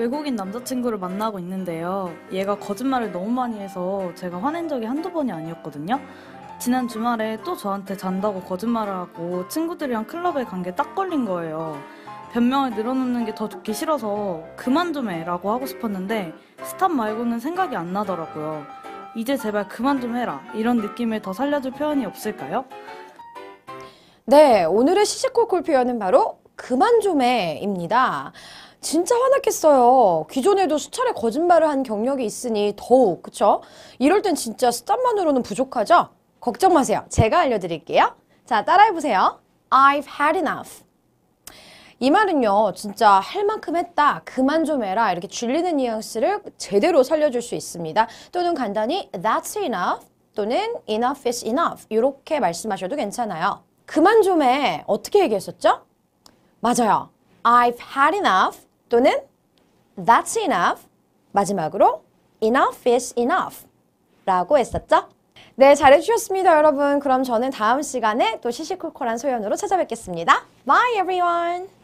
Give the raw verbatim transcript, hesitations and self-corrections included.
외국인 남자친구를 만나고 있는데요. 얘가 거짓말을 너무 많이 해서 제가 화낸 적이 한두 번이 아니었거든요. 지난 주말에 또 저한테 잔다고 거짓말을 하고 친구들이랑 클럽에 간 게 딱 걸린 거예요. 변명을 늘어놓는 게 더 듣기 싫어서 그만 좀 해라고 하고 싶었는데 스탑 말고는 생각이 안 나더라고요. 이제 제발 그만 좀 해라 이런 느낌을 더 살려줄 표현이 없을까요? 네, 오늘의 시시콜콜 표현은 바로 그만 좀 해입니다. 진짜 화났겠어요. 기존에도 수차례 거짓말을 한 경력이 있으니 더욱, 그쵸? 이럴 땐 진짜 스탑만으로는 부족하죠? 걱정 마세요. 제가 알려드릴게요. 자, 따라해보세요. I've had enough. 이 말은요, 진짜 할 만큼 했다, 그만 좀 해라 이렇게 줄이는 뉘앙스를 제대로 살려줄 수 있습니다. 또는 간단히 that's enough 또는 enough is enough 이렇게 말씀하셔도 괜찮아요. 그만 좀 해. 어떻게 얘기했었죠? 맞아요. I've had enough 또는 that's enough 마지막으로 enough is enough 라고 했었죠? 네, 잘해주셨습니다, 여러분. 그럼 저는 다음 시간에 또 시시콜콜한 소연으로 찾아뵙겠습니다. Bye, everyone!